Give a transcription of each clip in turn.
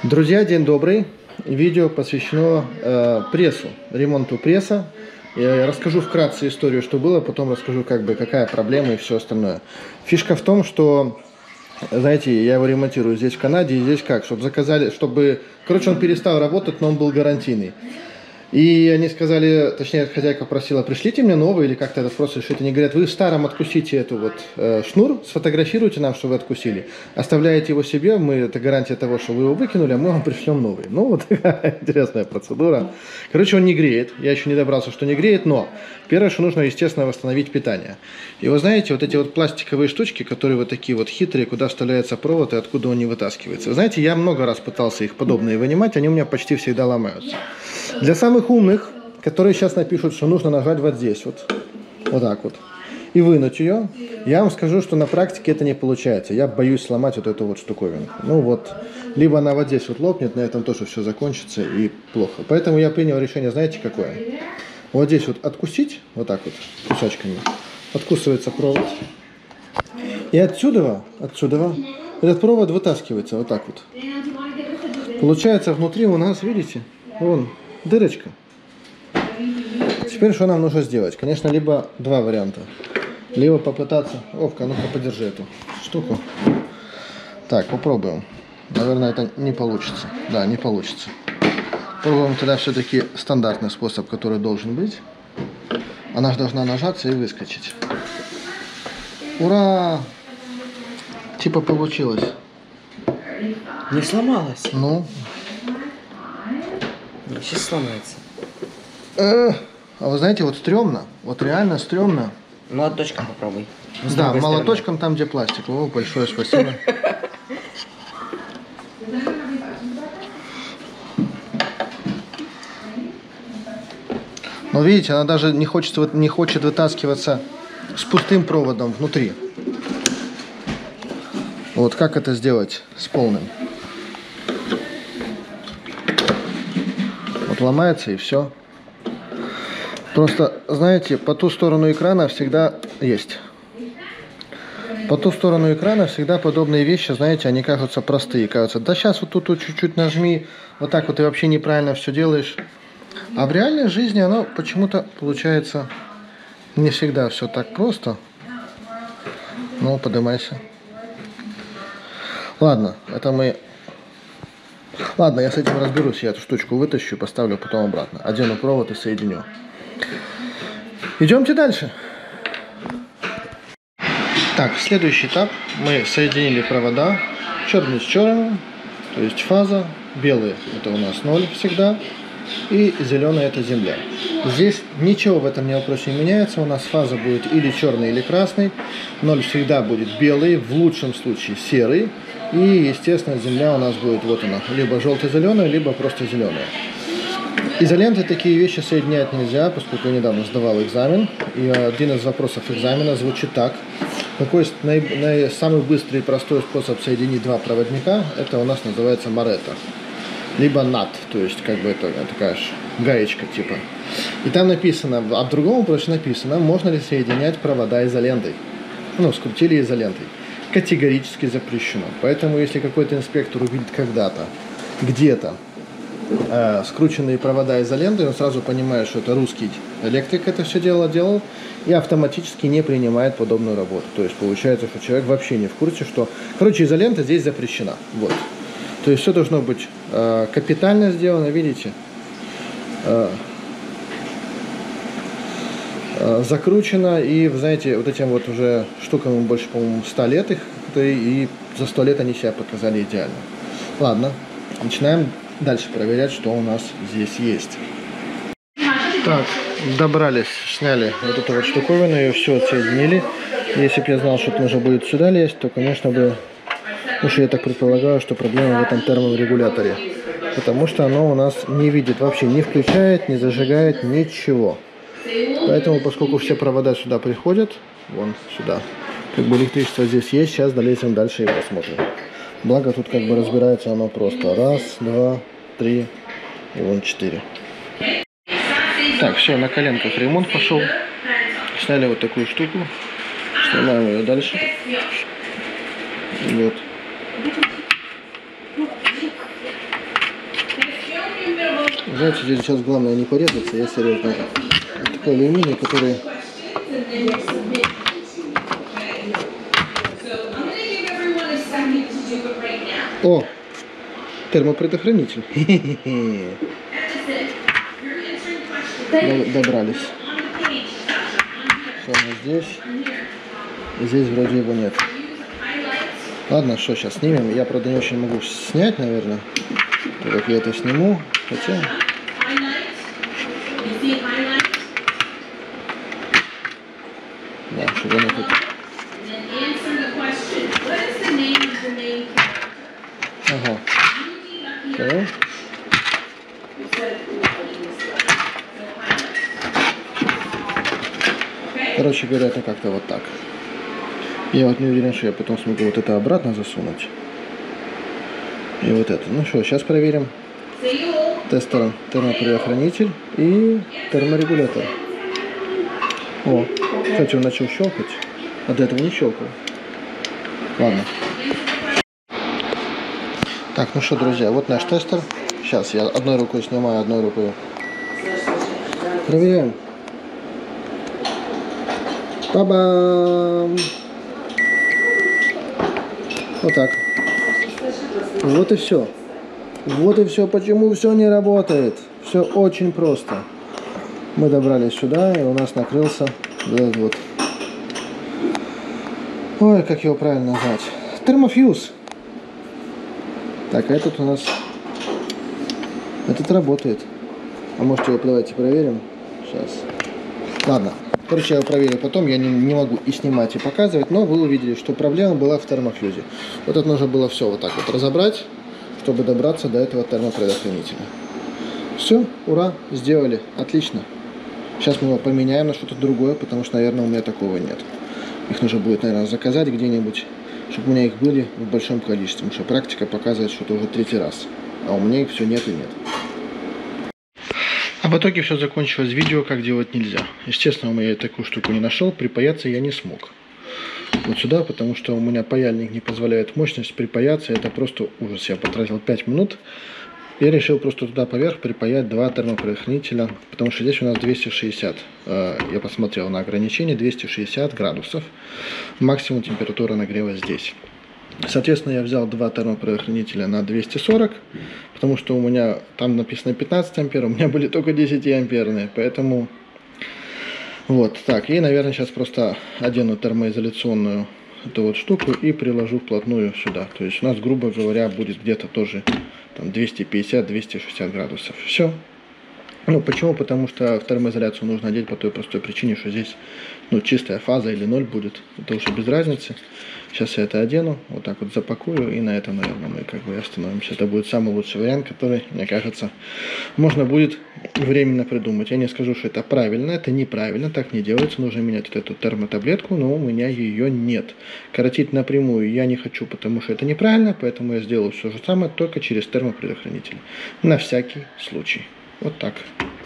Друзья, день добрый. Видео посвящено прессу, ремонту пресса. Я расскажу вкратце историю, что было, потом расскажу, какая проблема и все остальное. Фишка в том, что, знаете, я его ремонтирую здесь в Канаде, и здесь короче, он перестал работать, но он был гарантийный. И они сказали, точнее, хозяйка просила, пришлите мне новый, или как-то этот просто решить. Они говорят, вы в старом откусите эту шнур, сфотографируйте нам, что вы откусили, оставляете его себе, это гарантия того, что вы его выкинули, а мы вам пришлем новый. Ну, вот такая интересная процедура. Короче, он не греет, я еще не добрался, что не греет, но первое, что нужно, естественно, восстановить питание. И вы знаете, вот эти пластиковые штучки, которые вот такие хитрые, куда вставляется провод и откуда он не вытаскивается. Вы знаете, я много раз пытался их подобные вынимать, они у меня почти всегда ломаются. Для самых умных, которые сейчас напишут, что нужно нажать вот здесь, вот так вот, и вынуть ее, я вам скажу, что на практике это не получается. Я боюсь сломать вот эту штуковину. Либо она вот здесь лопнет, на этом тоже все закончится и плохо. Поэтому я принял решение, знаете, какое? Вот здесь откусить, вот так вот, кусачками, откусывается провод. И отсюда этот провод вытаскивается вот так вот. Получается, внутри у нас, видите, вон, дырочка. Теперь что нам нужно сделать? Конечно, либо два варианта. Либо попытаться... Овка, ну-ка, подержи эту штуку. Так, попробуем. Наверное, это не получится. Да, не получится. Пробуем тогда все-таки стандартный способ, который должен быть. Она же должна нажаться и выскочить. Ура! Типа получилось. Не сломалась. Ну. Сейчас сломается. А вы знаете, стрёмно. Реально стрёмно. Молоточком попробуй. Да, молоточком там, где пластик. О, большое спасибо. Но видите, она даже не хочет вытаскиваться с пустым проводом внутри. Вот как это сделать с полным? Ломается и все. Просто, знаете, по ту сторону экрана всегда есть. По ту сторону экрана всегда подобные вещи, знаете, они кажутся простые. Кажутся, да сейчас тут чуть-чуть нажми, вот так и вообще неправильно все делаешь. А в реальной жизни оно почему-то получается не всегда все так просто. Ну, поднимайся. Ладно, Ладно, я с этим разберусь, я эту штучку вытащу, поставлю потом обратно. Одену провод и соединю. Идемте дальше. Так, следующий этап. Мы соединили провода. Черный с черным, то есть фаза. Белый это у нас 0 всегда. И зеленый это земля. Здесь ничего в этом вопросе не меняется. У нас фаза будет или черный, или красный. 0 всегда будет белый, в лучшем случае серый. И, естественно, земля у нас будет, вот она, либо желто-зеленая, либо просто зеленая. Изоленты такие вещи соединять нельзя, поскольку я недавно сдавал экзамен. И один из вопросов экзамена звучит так. Какой самый быстрый и простой способ соединить два проводника? Это у нас называется Моретто. Либо нат, то есть это такая гаечка типа. И там написано, а в другом вопросе написано, можно ли соединять провода изолентой. Скрутили изолентой. Категорически запрещено. Поэтому, если какой-то инспектор увидит когда-то, где-то скрученные провода изолентой, он сразу понимает, что это русский электрик это все дело делал, и автоматически не принимает подобную работу. То есть, получается, что человек вообще не в курсе, что... изолента здесь запрещена. Вот. То есть, все должно быть капитально сделано, видите? Закручено, и, вы знаете, этим уже штукам больше, по-моему, 100 лет их, и за 100 лет они себя показали идеально. Ладно, начинаем дальше проверять, что у нас здесь есть. Так, добрались, сняли эту штуковину, ее все отсоединили. Если бы я знал, что нужно будет сюда лезть, то, конечно бы, я так предполагаю, что проблема в этом терморегуляторе. Потому что оно у нас не видит, вообще не включает, не зажигает, ничего. Поэтому, поскольку все провода сюда приходят, вон сюда, электричество здесь есть, сейчас долезем дальше и посмотрим. Благо тут разбирается оно просто. Раз, два, три и вон 4. Так, все, на коленках ремонт пошел. Сняли вот такую штуку. Снимаем ее дальше. Вот. Знаете, здесь сейчас главное не порезаться, я серьезно. Вот такой алюминий, который... О! Термопредохранитель. Добрались. Что у нас здесь? Здесь вроде его нет. Ладно, что, сейчас снимем. Я, правда, не очень могу снять, наверное. Так как я это сниму. Хотя... Да, чтобы оно тут... Ага. Понял? Короче говоря, это как-то вот так. Я вот не уверен, что я потом смогу вот это обратно засунуть. И вот это. Ну что, сейчас проверим тестером термопредохранитель и терморегулятор. О, кстати, он начал щелкать. А до этого не щелкал. Ладно. Так, ну что, друзья, вот наш тестер. Сейчас я одной рукой снимаю, одной рукой проверяем. Ба-бам! Вот так. Вот и все. Вот и все, почему все не работает. Все очень просто. Мы добрались сюда, и у нас накрылся этот вот. Ой, как его правильно назвать? Термофьюз. Так, а этот у нас... Этот работает. А может его давайте проверим? Сейчас. Ладно. Короче, я его проверю потом. Я не могу и снимать, и показывать. Но вы увидели, что проблема была в термофьюзе. Вот это нужно было все вот так вот разобрать, чтобы добраться до этого термопредохранителя. Все, ура, сделали. Отлично. Сейчас мы его поменяем на что-то другое, потому что, наверное, у меня такого нет. Их нужно будет, наверное, заказать где-нибудь, чтобы у меня их были в большом количестве. Потому что практика показывает, что это уже третий раз. А у меня их все нет и нет. А в итоге все закончилось видео, как делать нельзя. Естественно, я такую штуку не нашел, припаяться я не смог. Вот сюда, потому что у меня паяльник не позволяет мощность припаяться. Это просто ужас. Я потратил 5 минут. Я решил просто туда поверх припаять 2 термопредохранителя, потому что здесь у нас 260. Я посмотрел на ограничение, 260 градусов. Максимум температура нагрева здесь. Соответственно, я взял 2 термопредохранителя на 240, потому что у меня там написано 15 ампер, у меня были только 10 амперные, поэтому вот так. И, наверное, сейчас просто одену термоизоляционную эту вот штуку и приложу вплотную сюда. То есть у нас, грубо говоря, будет где-то тоже там 250-260 градусов. Все. Ну, почему? Потому что в термоизоляцию нужно одеть по той простой причине, что здесь чистая фаза или 0 будет. Это уже без разницы. Сейчас я это одену, вот так вот запакую, и на этом, наверное, мы как бы остановимся. Это будет самый лучший вариант, который, мне кажется, можно будет временно придумать. Я не скажу, что это правильно, это неправильно, так не делается. Нужно менять вот эту термотаблетку, но у меня ее нет. Коротить напрямую я не хочу, потому что это неправильно, поэтому я сделаю все же самое, только через термопредохранитель. На всякий случай. Вот так.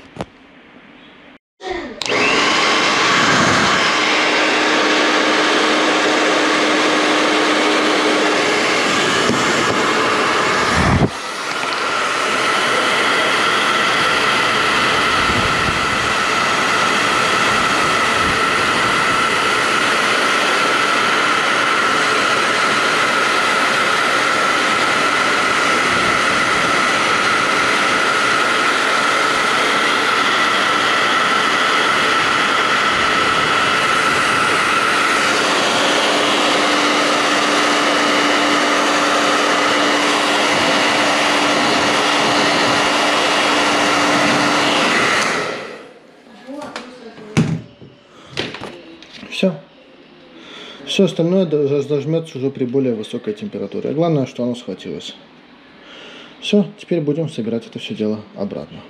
Все. Все остальное зажмется уже при более высокой температуре. А главное, что оно схватилось. Все, теперь будем собирать это все дело обратно.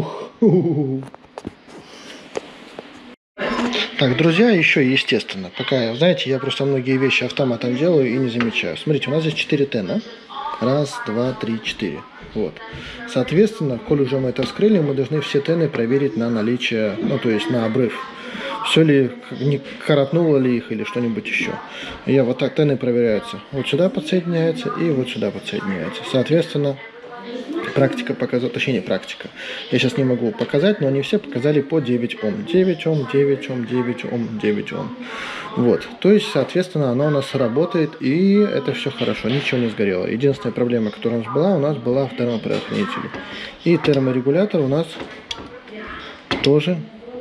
Так, друзья, еще естественно, пока, знаете, я просто многие вещи автоматом делаю и не замечаю. Смотрите, у нас здесь 4 тена. Раз, два, три, 4. Вот. Соответственно, коль уже мы это вскрыли, мы должны все тены проверить на наличие, то есть на обрыв. Все ли, не коротнуло ли их или что-нибудь еще. Я вот так тены проверяются. Вот сюда подсоединяется и вот сюда подсоединяется. Соответственно, Практика показала, точнее не практика. Я сейчас не могу показать, но они все показали по 9 Ом. 9 Ом, 9 Ом, 9 Ом, 9 Ом. Вот. То есть, соответственно, оно у нас работает, и это все хорошо, ничего не сгорело. Единственная проблема, которая у нас была в термопредохранителе. И терморегулятор у нас тоже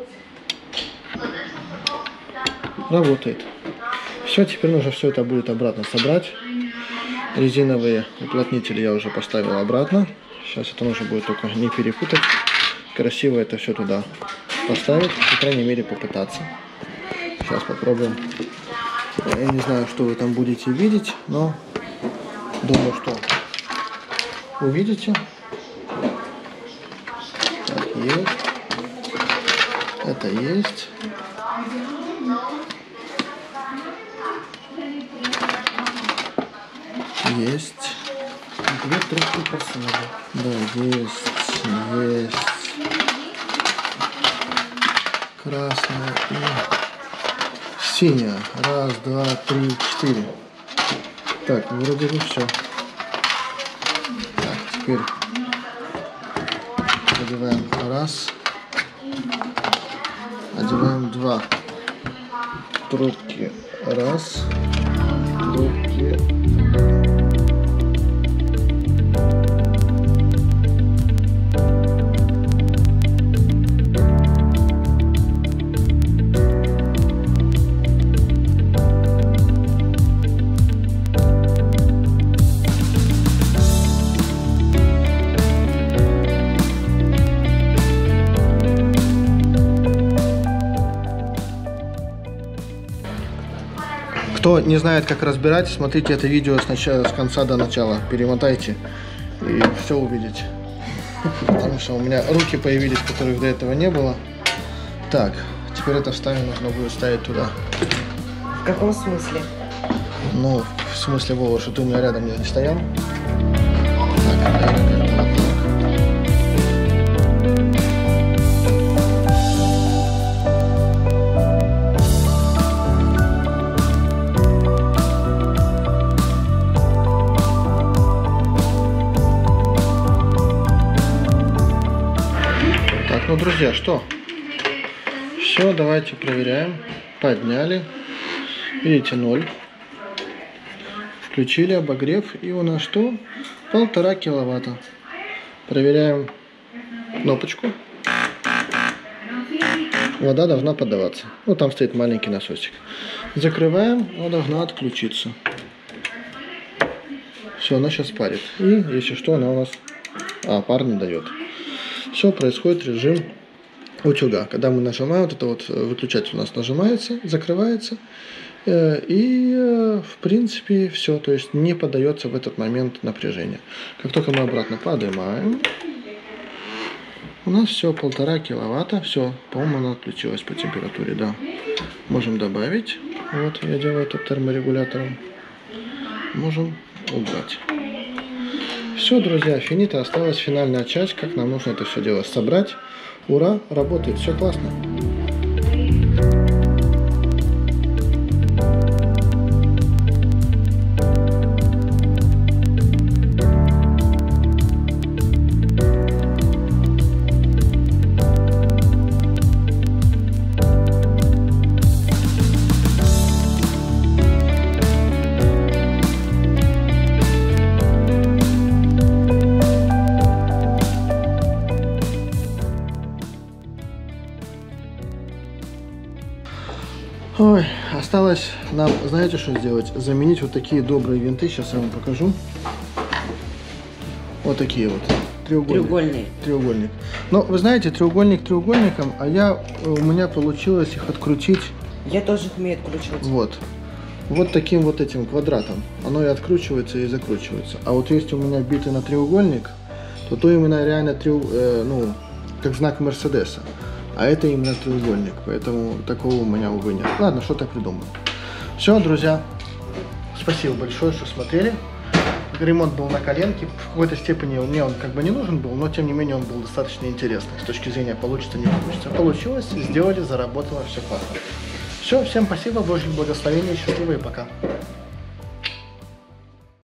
работает. Все, теперь нужно все это будет обратно собрать. Резиновые уплотнители я уже поставил обратно. Сейчас это нужно будет только не перепутать. Красиво это все туда поставить. По крайней мере попытаться. Сейчас попробуем. Я не знаю, что вы там будете видеть, но думаю, что увидите. Так, есть. Это есть. Есть. Две трубки просунули. Да, есть. Красная и синяя. Раз, два, три, 4. Так, вроде бы все. Так, теперь одеваем раз. Одеваем 2. Трубки раз. Трубки. Кто не знает, как разбирать, смотрите это видео с конца до начала. Перемотайте и все увидите. Потому что у меня руки появились, которых до этого не было. Так, теперь это вставим, нужно будет ставить туда. В каком смысле? Ну, в смысле, Вова, что ты у меня рядом не стоял. Так, ну, друзья, что? Все, давайте проверяем. Подняли. Видите, 0. Включили обогрев. И у нас что? 1,5 киловатта. Проверяем кнопочку. Вода должна поддаваться. Ну, там стоит маленький насосик. Закрываем. Она должна отключиться. Все, она сейчас парит. И, если что, она у нас... пар не дает. Все, происходит режим утюга. Когда мы нажимаем, вот это вот выключатель у нас нажимается, закрывается. И, в принципе, все. То есть не поддается в этот момент напряжение. Как только мы обратно поднимаем, у нас все 1,5 киловатта. Все, по-моему, она отключилась по температуре, да. Можем добавить. Вот, я делаю это терморегулятором. Можем убрать. Все, друзья, финита. Осталась финальная часть, как нам нужно это все дело собрать. Ура, работает, все классно. Ой, осталось нам, знаете, что сделать? Заменить вот такие добрые винты. Сейчас я вам покажу. Вот такие вот. Треугольник. Но вы знаете, треугольник треугольником, а у меня получилось их открутить. Я тоже их умею откручивать. Вот таким вот этим квадратом. Оно и откручивается, и закручивается. А вот если у меня биты на треугольник, то именно реально ну, как знак Мерседеса. А это именно треугольник, поэтому такого у меня, увы, нет. Ладно, что-то придумаю. Все, друзья, спасибо большое, что смотрели. Ремонт был на коленке. В какой-то степени мне он как бы не нужен был, но тем не менее он был достаточно интересный. С точки зрения получится, не получится. Получилось, сделали, заработало, все классно. Все, всем спасибо, Божьих благословений, счастливо и пока.